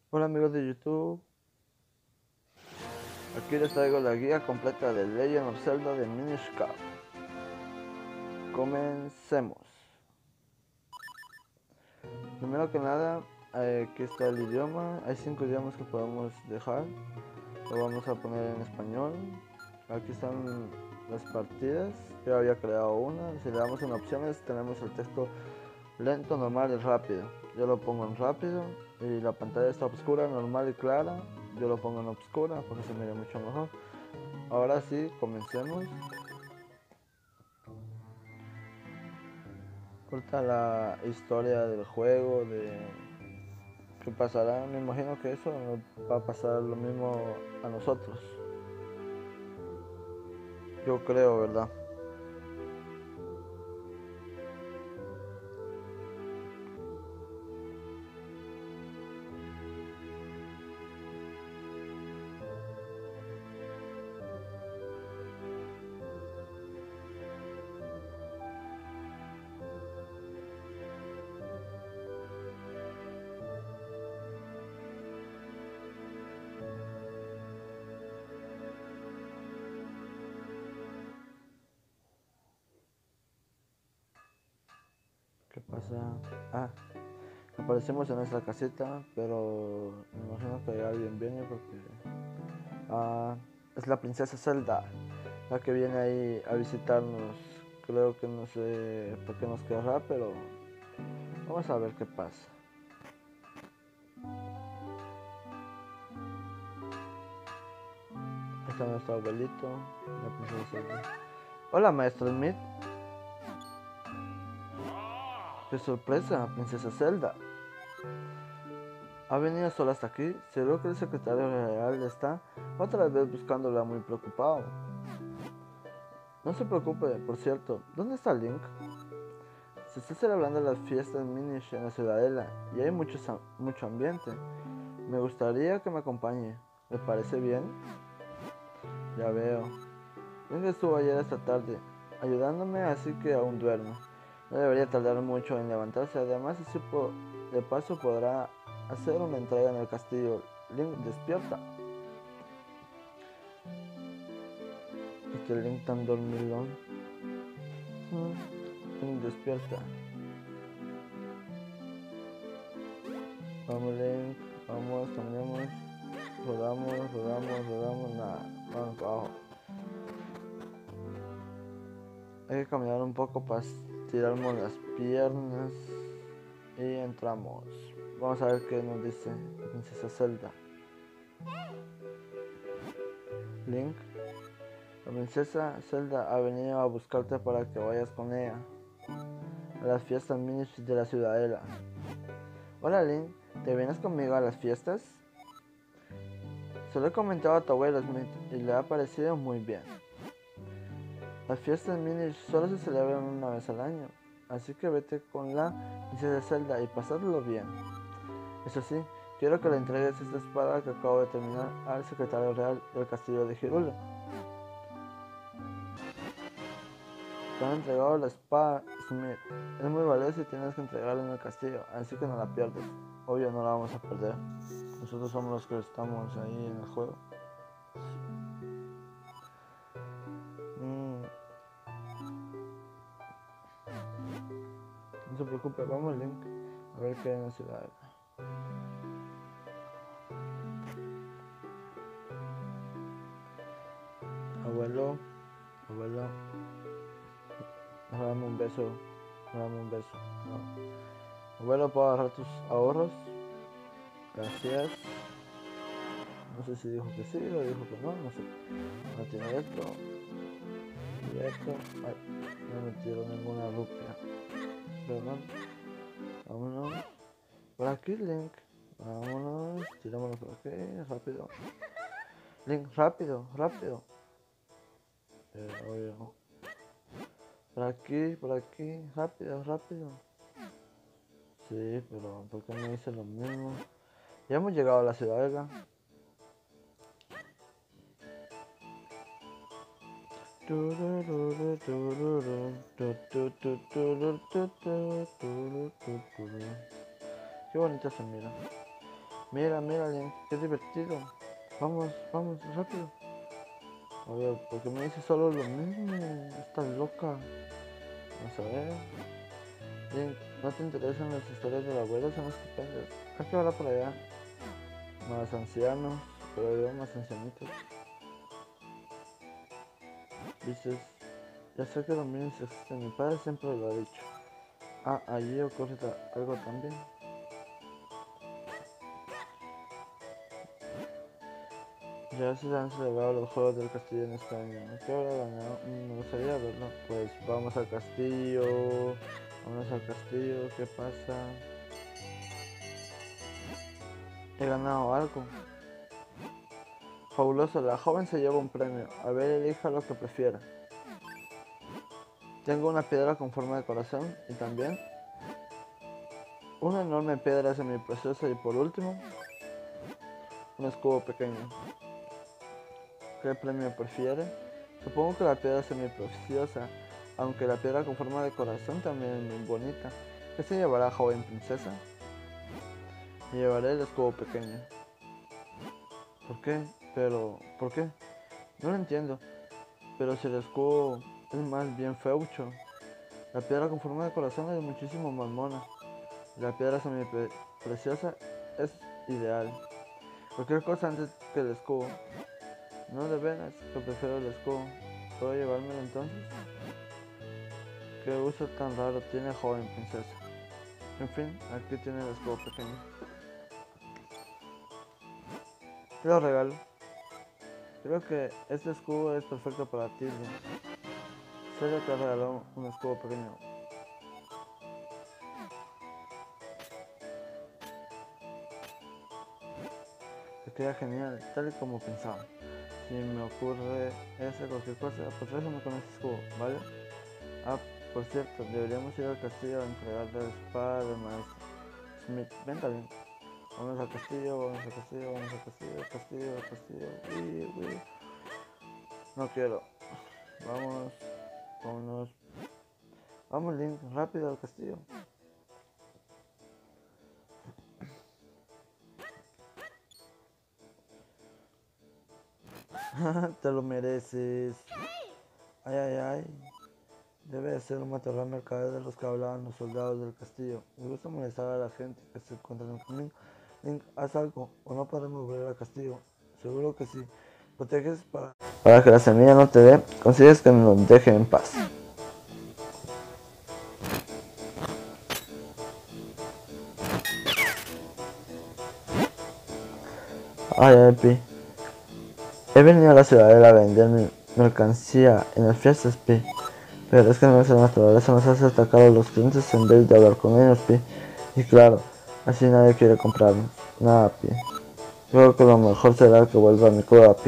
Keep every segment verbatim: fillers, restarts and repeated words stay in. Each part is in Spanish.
Hola amigos de YouTube, aquí les traigo la guía completa de Legend of Zelda de Minish Cap. Comencemos. Primero que nada, eh, aquí está el idioma. Hay cinco idiomas que podemos dejar. Lo vamos a poner en español. Aquí están las partidas. Yo había creado una. Si le damos en opciones, tenemos el texto lento, normal y rápido. Yo lo pongo en rápido y la pantalla está oscura, normal y clara. Yo lo pongo en oscura porque se mire mucho mejor. Ahora sí, comencemos. Corta la historia del juego, de qué pasará. Me imagino que eso nos va a pasar lo mismo a nosotros. Yo creo, ¿verdad? ¿Qué pasa? Ah, aparecemos en nuestra casita, pero me imagino que alguien viene porque ah, es la princesa Zelda, la que viene ahí a visitarnos. Creo que no sé por qué nos querrá, pero vamos a ver qué pasa. Está nuestro abuelito, la princesa Zelda. Hola, maestro Smith. ¡Qué sorpresa, princesa Zelda! ¿Ha venido sola hasta aquí? Seguro que el secretario real está otra vez buscándola muy preocupado. No se preocupe, por cierto, ¿dónde está Link? Se está celebrando las fiestas Minish en la ciudadela y hay mucho, mucho ambiente. Me gustaría que me acompañe. ¿Le parece bien? Ya veo. Link estuvo ayer esta tarde ayudándome, así que aún duerme. No debería tardar mucho en levantarse, además así de paso podrá hacer una entrega en el castillo. Link, despierta. Este Link tan dormilón. Mm, Link, despierta. Vamos Link, vamos, caminemos. Rodamos, rodamos, rodamos, nada. Vamos para abajo. Hay que caminar un poco para estirarnos las piernas. Y entramos. Vamos a ver qué nos dice la princesa Zelda. Link, la princesa Zelda ha venido a buscarte para que vayas con ella a las fiestas mini de la ciudadela. Hola Link, ¿te vienes conmigo a las fiestas? Se lo he comentado a tu abuelo Smith y le ha parecido muy bien. Las fiestas mini solo se celebran una vez al año, así que vete con la princesa Zelda y pasadlo bien. Eso sí, quiero que le entregues esta espada que acabo de terminar al secretario real del castillo de Hyrule. Te han entregado la espada, Smith. Es muy valiosa y tienes que entregarla en el castillo, así que no la pierdes. Obvio, no la vamos a perder. Nosotros somos los que estamos ahí en el juego. Mm, no se preocupe, vamos Link. A ver qué hay en la ciudad. Abuelo, abuelo, dame un beso. Dame un beso. No. Abuelo, ¿puedo agarrar tus ahorros? Gracias. No sé si dijo que sí o dijo que no, no sé. No tiene esto. Y esto. Ay, no me tiró ninguna rupia. Perdón. Vámonos. Por aquí, Link. Vámonos. Tirámonos por aquí. Rápido. Link, rápido, rápido. Eh, obvio. Por aquí, por aquí. Rápido, rápido. Sí, pero ¿por qué no hice lo mismo? Ya hemos llegado a la ciudad, ¿verdad? Qué bonita se mira. Mira, mira, Link, qué divertido. Vamos, vamos, rápido. A ver, ¿por qué me dices solo lo mismo? Estás loca. Vamos a ver. Link, ¿no te interesan las historias del abuelo? Son estupendas. Hay que hablar por allá. Más ancianos, pero yo más ancianitos. Dices, ya sé que los niños existen, mi padre siempre lo ha dicho. Ah, allí ocurre algo también. Ya se han celebrado los Juegos del Castillo en este año. ¿Qué habrá ganado? Me gustaría verlo. Pues vamos al castillo. Vamos al castillo. ¿Qué pasa? He ganado algo. Fabuloso, la joven se lleva un premio. A ver, elija lo que prefiera. Tengo una piedra con forma de corazón y también una enorme piedra semipreciosa y por último, un escudo pequeño. ¿Qué premio prefiere? Supongo que la piedra semipreciosa, aunque la piedra con forma de corazón también es muy bonita. ¿Qué se llevará, joven princesa? Me llevaré el escudo pequeño. ¿Por qué? Pero, ¿por qué? No lo entiendo. Pero si el escudo es más bien feucho. La piedra con forma de corazón es muchísimo más mona. La piedra semipreciosa es ideal. Cualquier cosa antes que el escudo. No, de veras, que prefiero el escudo. ¿Puedo llevármelo entonces? ¿Qué uso tan raro tiene, joven princesa? En fin, aquí tiene el escudo pequeño. Te lo regalo. Creo que este escudo es perfecto para ti, Link. Zelda te regaló un escudo pequeño. Te queda genial, tal y como pensaba. Si me ocurre esa cualquier cosa, pues réjame con ese escudo, ¿vale? Ah, por cierto, deberíamos ir al castillo a entregarle la espada del maestro Smith. Venga, Link. Vamos al castillo, vamos al castillo, vamos al castillo, al castillo, al castillo. Uy, uy. No quiero. Vamos, vámonos. Vamos, Link, rápido al castillo. Te lo mereces. Ay, ay, ay. Debe de ser un matorral mercader de los que hablaban los soldados del castillo. Me gusta molestar a la gente que se encuentra en el camino. Link, haz algo, o no podemos volver al castillo. Seguro que sí. Proteges para... Para que la semilla no te dé, consigues que nos deje en paz. Ay, ay, Pi. He venido a la ciudadela a vender mi mercancía en las fiestas, Pi. Pero es que nuestra naturaleza nos hace atacar a los clientes en vez de hablar con ellos, Pi. Y claro, así nadie quiere comprarnos. Nada, Pi. Creo que lo mejor será que vuelva a mi cueva, Pi.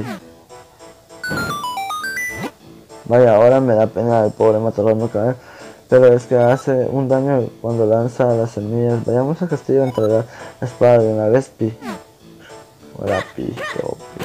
Vaya, ahora me da pena el pobre matorral mercader. Pero es que hace un daño cuando lanza las semillas. Vayamos al castillo a entregar la espada de una vez, Pi. Hola, Pi. Oh, Pi.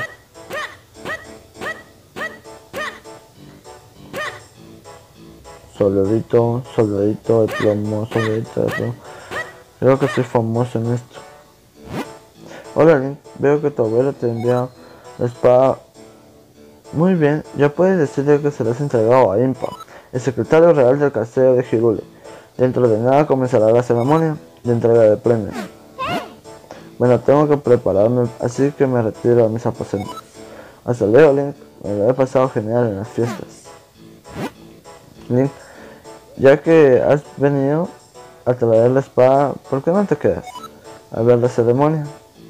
Soldadito, soldadito de plomo, soldadito de plomo. Creo que soy famoso en esto. Hola, Link, veo que tu abuelo te envía la espada. Muy bien, ya puedes decirle que se la has entregado a Impa, el secretario real del castillo de Hyrule. Dentro de nada comenzará la ceremonia de entrega de premios. Bueno, tengo que prepararme, así que me retiro a mis aposentos. Hasta luego, Link, me lo he pasado genial en las fiestas. Link, ya que has venido a traer la espada, ¿por qué no te quedas a ver la ceremonia?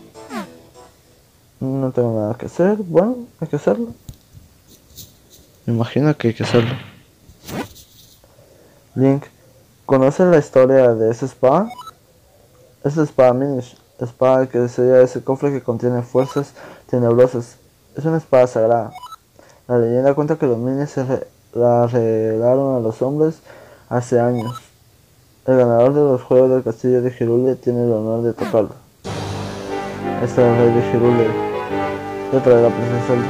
No tengo nada que hacer. Bueno, hay que hacerlo. Me imagino que hay que hacerlo. Link, ¿conoces la historia de esa espada? Esa espada Minish, la espada que desea ese cofre que contiene fuerzas tenebrosas. Es una espada sagrada. La leyenda cuenta que los Minish se re la regalaron a los hombres hace años. El ganador de los juegos del castillo de Hyrule tiene el honor de tocarlo. Este es el rey de Hyrule. Yo trae la princesa Zelda.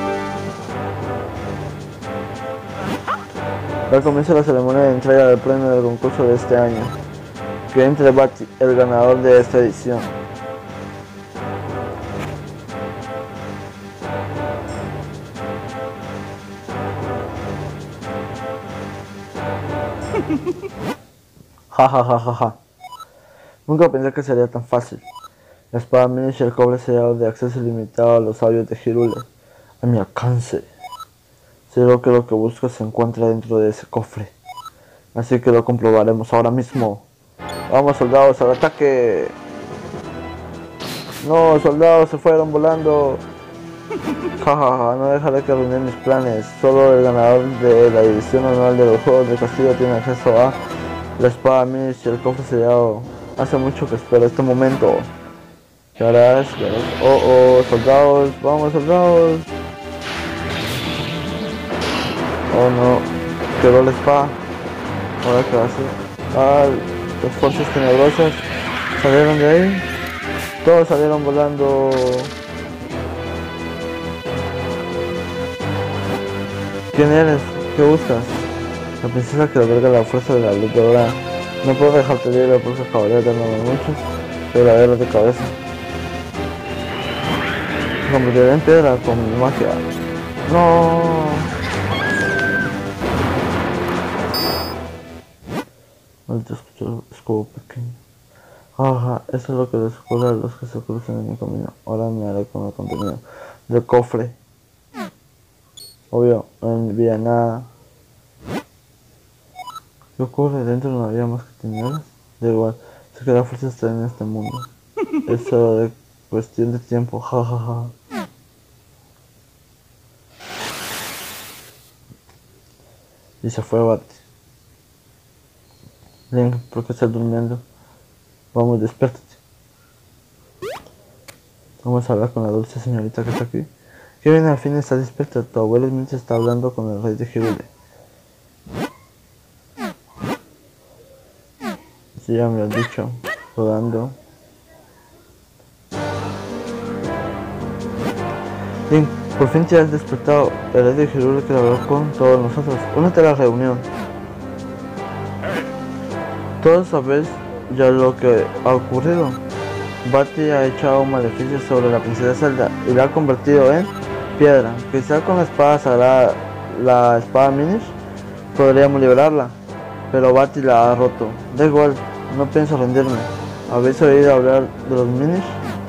Da comienzo la ceremonia de entrega del premio del concurso de este año. Que entre Bati, el ganador de esta edición. Ja ja ja ja ja. Nunca pensé que sería tan fácil. La espada Minish y el cobre sellado de acceso ilimitado a los sabios de Hyrule. A mi alcance. Seguro que lo que busco se encuentra dentro de ese cofre. Así que lo comprobaremos ahora mismo. Vamos, soldados, al ataque. No, soldados se fueron volando. Jajaja, no dejaré que arruinen mis planes. Solo el ganador de la edición anual de los Juegos de Castillo tiene acceso a la espada Minish y el cofre sellado. Hace mucho que espero este momento. ¿Qué harás? ¿Qué harás? Oh, oh, soldados, vamos, soldados. Oh no, quedó la espada. Ahora qué hace. Ah, las fuerzas tenebrosas salieron de ahí. Todos salieron volando. ¿Quién eres? ¿Qué buscas? La princesa que alberga la fuerza de la luz dorada. No puedo dejarte libre porque acabaría dándome muchos quebraderos de cabeza. Me convertiré en piedra con mi magia. No. Maldito escudo pequeño. Ajá, eso es lo que les ocurre a los que se cruzan en mi camino. Ahora me haré con el contenido del cofre. Obvio, no envía nada. ¿Qué ocurre? ¿Dentro no había más que tinieblas? Da igual, sé que la fuerza está en este mundo. Es solo de cuestión de tiempo, jajaja. Ja, ja. Y se fue Bati. Link, ¿por qué estás durmiendo? Vamos, despiértate. Vamos a hablar con la dulce señorita que está aquí. ¿Qué viene? Al fin está despierta. Tu abuelo Smith está hablando con el rey de Hyrule. Sí, ya me lo has dicho. Rodando. Link, por fin te has despertado. El rey de Hyrule quiere hablar con todos nosotros. Únete a la reunión. Todos sabéis ya lo que ha ocurrido. Bati ha echado un maleficio sobre la princesa Zelda y la ha convertido en piedra. Quizá con la espada sagrada, la espada Minish, podríamos liberarla, pero Bati la ha roto. Da igual, no pienso rendirme. ¿Habéis oído hablar de los Minish?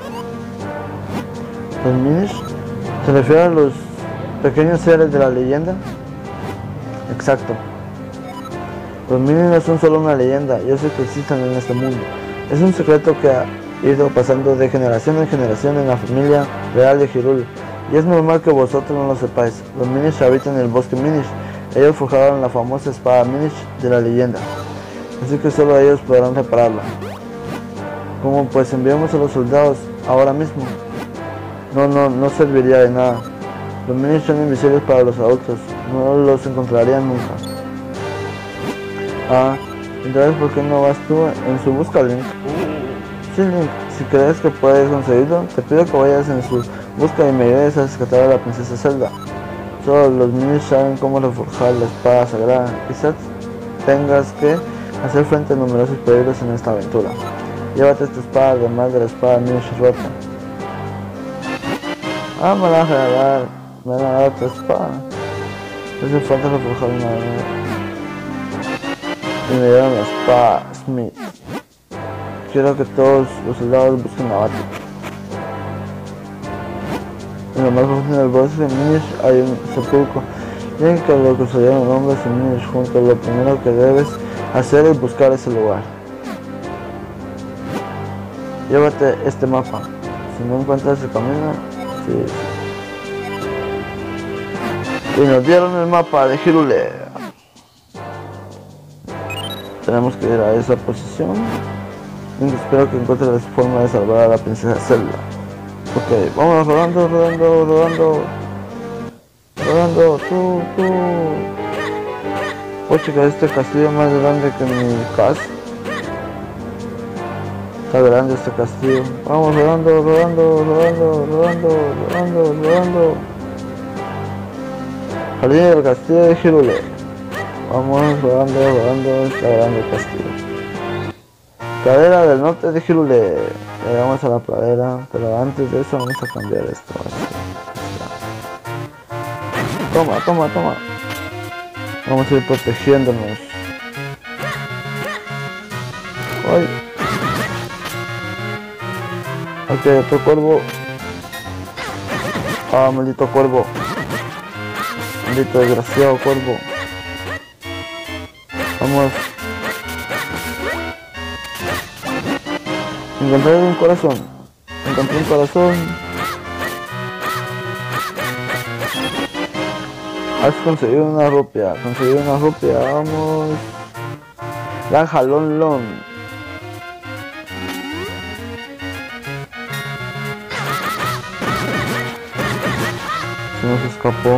¿Los Minish? ¿Se refiere a los pequeños seres de la leyenda? Exacto. Los Minish no son solo una leyenda, yo sé que existen en este mundo. Es un secreto que ha ido pasando de generación en generación en la familia real de Hyrule. Y es normal que vosotros no lo sepáis. Los Minish habitan en el bosque Minish. Ellos forjaron la famosa espada Minish de la leyenda. Así que solo ellos podrán repararla. ¿Cómo? Pues enviamos a los soldados ahora mismo. No, no, no serviría de nada. Los Minish son invisibles para los adultos. No los encontrarían nunca. Ah, entonces ¿por qué no vas tú en su busca, Link? Sí, Link, si crees que puedes conseguirlo, te pido que vayas en su busca y me ayudes a rescatar a la princesa Zelda. Solo los Minish saben cómo reforjar la espada sagrada. Quizás tengas que hacer frente a numerosos peligros en esta aventura. Llévate esta espada además de la espada Minish rota. Ah, me la van a regalar. Me van a dar otra espada. Hace falta reforjar una nueva. Y me dieron la espada Smith. Quiero que todos los soldados busquen a Bati. En lo más profundo del bosque de Minish hay un sepulcro. Tienen que lo construyeron hombres y Minish juntos. Lo primero que debes hacer es buscar ese lugar. Llévate este mapa. Si no encuentras el camino, sí. Y nos dieron el mapa de Hyrule. Tenemos que ir a esa posición. Y espero que encuentre la forma de salvar a la princesa Zelda. Ok, vamos rodando, rodando, rodando. Rodando, tú, tú. Oh, chica, este castillo es más grande que mi casa. Está grande este castillo. Vamos rodando, rodando, rodando, rodando, rodando, rodando. Jardín del castillo de Hyrule. Vamos rodando, rodando, está grande el castillo. Pradera del norte de Hyrule. Llegamos a la pradera, pero antes de eso vamos a cambiar esto. Toma, toma, toma. Vamos a ir protegiéndonos. Ay. Ok, otro cuervo. Ah, maldito cuervo. Maldito desgraciado cuervo. Vamos. Encontré un corazón. Encontré un corazón. Has conseguido una rupia. Conseguido una rupia. Vamos. Granja Lon Lon. Se nos escapó.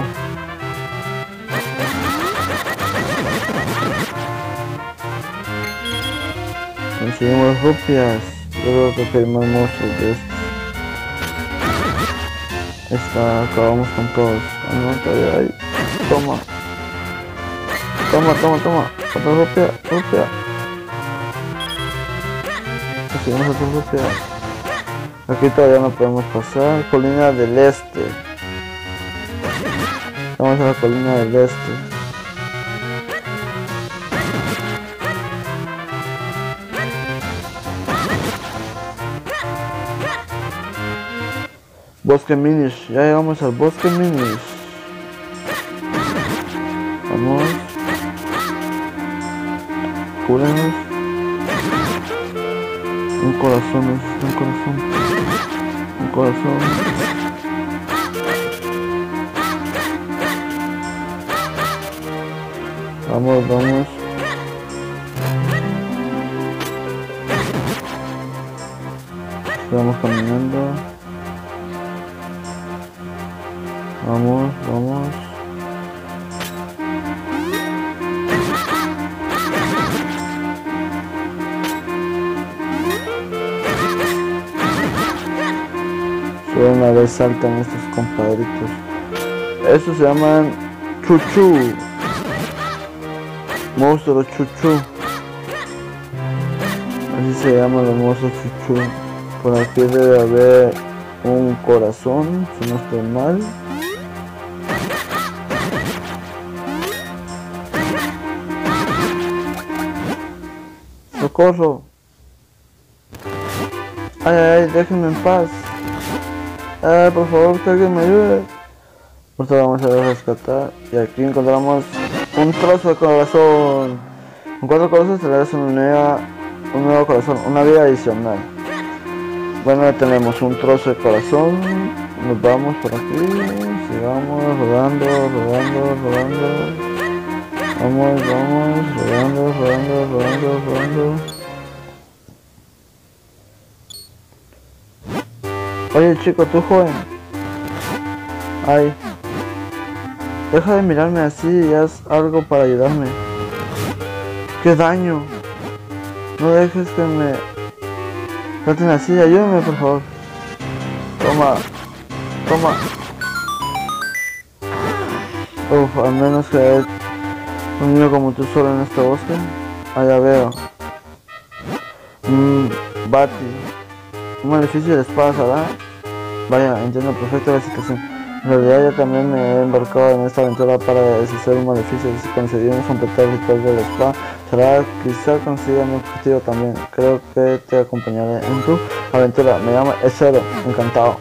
Conseguimos rupias. Yo creo que hay más monstruos de estos. Esta, acabamos con todos. Ah, no, todavía hay. Toma. Toma, toma, toma. Otra rupia, rupia. Conseguimos otra rupia. Aquí todavía no podemos pasar. Colina del Este. Vamos a la colina del Este. Bosque Minish, ya llegamos al Bosque Minish. Vamos. Cúrenos. Un corazón, necesito un corazón. Un corazón. Vamos, vamos. Estamos caminando. Vamos, vamos. Solo una vez saltan estos compadritos. Estos se llaman chuchu. Monstruos chuchu. Así se llaman los monstruos chuchu. Por aquí debe haber un corazón, si no estoy mal. ¡Socorro! ¡Ay, ay, ay! ¡Déjenme en paz! ¡Ay, por favor, que alguien me ayude! Por favor, vamos a rescatar. Y aquí encontramos un trozo de corazón. Con cuatro corazones se le hace un nuevo, un nuevo corazón, una vida adicional. Bueno, ya tenemos un trozo de corazón. Nos vamos por aquí. Sigamos rodando, rodando, rodando. Vamos, vamos, rodando, rodando, rodando, rodando. Oye chico, tú joven. Ay. Deja de mirarme así y haz algo para ayudarme. ¡Qué daño! No dejes que me traten así, ayúdame por favor. Toma. Toma. Uf, al menos que un niño como tú solo en este bosque. Ah, ya veo. Mmm, Bati. Un maleficio de espadas, ¿verdad? Vaya, entiendo perfecto la situación. En realidad yo también me he embarcado en esta aventura para deshacer un maleficio. Si conseguimos completar el ritual de la espada, será quizá consiga mi objetivo también. Creo que te acompañaré en tu aventura. Me llamo Ezero, encantado.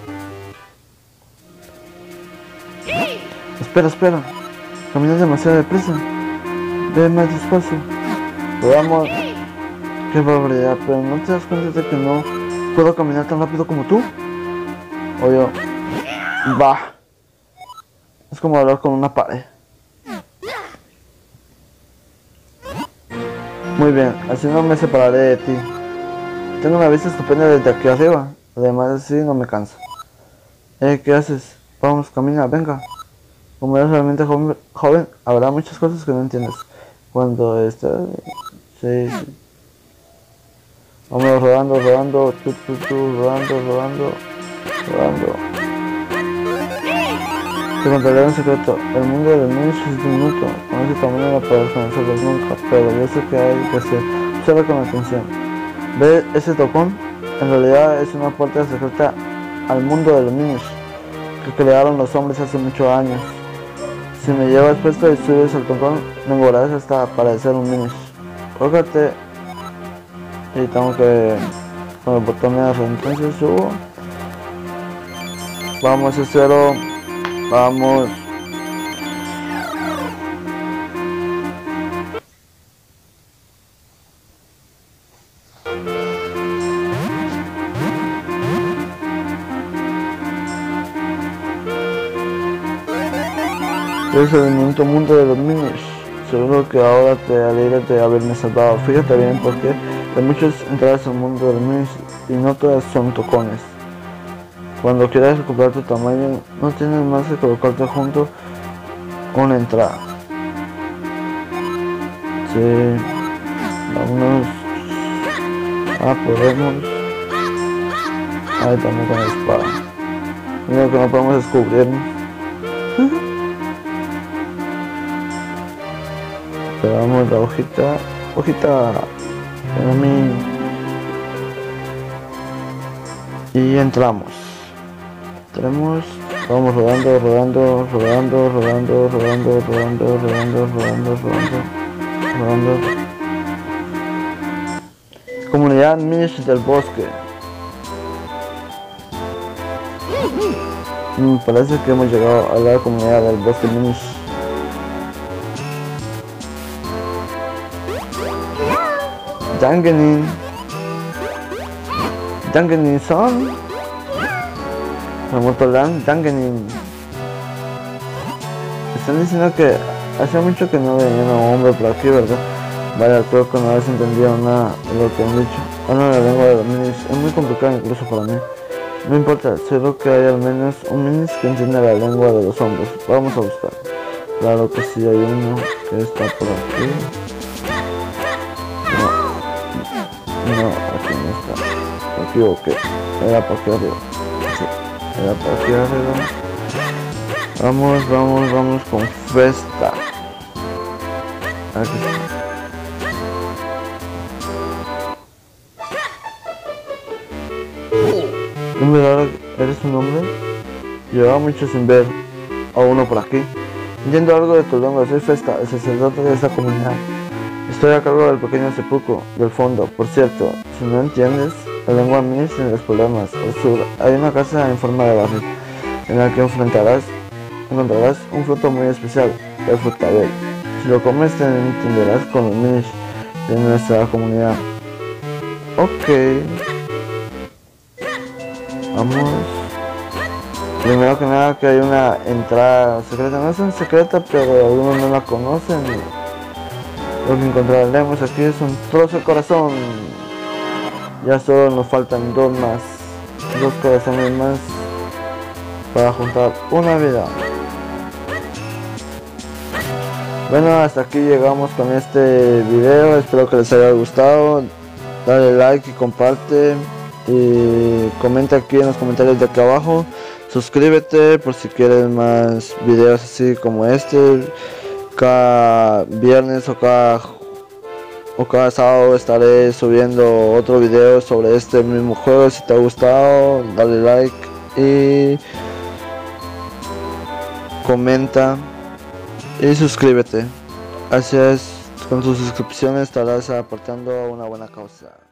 Espera, espera. Caminas demasiado deprisa. Ve más despacio. Veamos. Qué barbaridad, pero ¿no te das cuenta de que no puedo caminar tan rápido como tú? O yo. Bah. Es como hablar con una pared. Muy bien, así no me separaré de ti. Tengo una vista estupenda desde aquí arriba. Además así no me canso. Eh, ¿qué haces? Vamos, camina, venga. Como eres realmente joven, joven, habrá muchas cosas que no entiendes. Cuando estás... Sí, sí. Vamos rodando, rodando, tu, tu, tu, rodando, rodando, rodando. Te contaré un secreto. El mundo de los niños es diminuto. Con ese tamaño no podrás conocerlos nunca, pero yo sé que hay que hacer. Observa con atención. ¿Ves ese tocón? En realidad es una puerta secreta al mundo de los niños que crearon los hombres hace muchos años. Si me llevas puesto y subes al tocón, me volverás hasta parecer un niño. Colócate y tengo que con el botón R, entonces subo, vamos a cero, vamos, es el bonito mundo de los minis. Seguro que ahora te alegras de haberme salvado. Fíjate bien porque hay muchas entradas al mundo de los minis y no todas son tocones. Cuando quieras recuperar tu tamaño, no tienes más que colocarte junto una entrada. Sí, vámonos a podemos. Ahí estamos con la espada. Mira que no podemos descubrirnos. Pegamos la hojita, hojita para mí y entramos. Entramos, vamos rodando, rodando, rodando, rodando, rodando, rodando, rodando, rodando, rodando, rodando. Comunidad Minis del Bosque. Me parece que hemos llegado a la comunidad del Bosque Minis. Dangenin Dangenin son Ramotolan Dangenin. Están diciendo que hace mucho que no venía un hombre por aquí, ¿verdad? Vaya, creo que no has entendido nada de lo que han dicho. Hablan la lengua de los minis, es muy complicado incluso para mí. No importa, seguro que hay al menos un minis que entienda la lengua de los hombres. Vamos a buscar. Claro que sí, hay uno que está por aquí. No, aquí no está. Me equivoqué. Era por aquí arriba. Sí, era por aquí arriba. Vamos, vamos, vamos con Festa. Aquí está. Hombre, ¿eres un hombre? Llevaba mucho sin ver a uno por aquí. Entiendo algo de tu lengua. Soy Festa, el sacerdote de esta comunidad. Estoy a cargo del pequeño sepulcro del fondo. Por cierto, si no entiendes la lengua minis tendrás problemas. Al sur hay una casa en forma de barril en la que enfrentarás, encontrarás un fruto muy especial, el frutabel. Si lo comes te entenderás con los minis de nuestra comunidad. Ok. Vamos. Primero que nada que hay una entrada secreta. No es tan secreta, pero algunos no la conocen. Lo que encontraremos aquí es un trozo de corazón. Ya solo nos faltan dos más. Dos corazones más para juntar una vida. Bueno, hasta aquí llegamos con este video. Espero que les haya gustado. Dale like y comparte. Y comenta aquí en los comentarios de acá abajo. Suscríbete por si quieres más videos así como este. Cada viernes o cada, o cada sábado estaré subiendo otro video sobre este mismo juego. Si te ha gustado, dale like y comenta y suscríbete. Así es, con tus suscripciones estarás aportando a una buena causa.